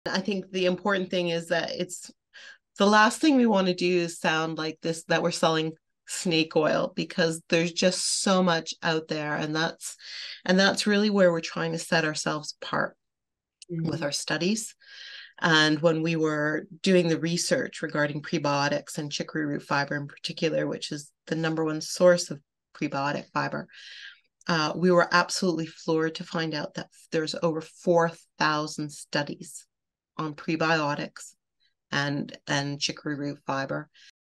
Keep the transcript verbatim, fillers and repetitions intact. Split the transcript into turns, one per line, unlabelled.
I think the important thing is that it's the last thing we want to do is sound like this, that we're selling snake oil, because there's just so much out there. And that's, and that's really where we're trying to set ourselves apart mm-hmm. with our studies. And when we were doing the research regarding prebiotics and chicory root fiber in particular, which is the number one source of prebiotic fiber, uh, we were absolutely floored to find out that there's over four thousand studies on prebiotics and, and chicory root fiber.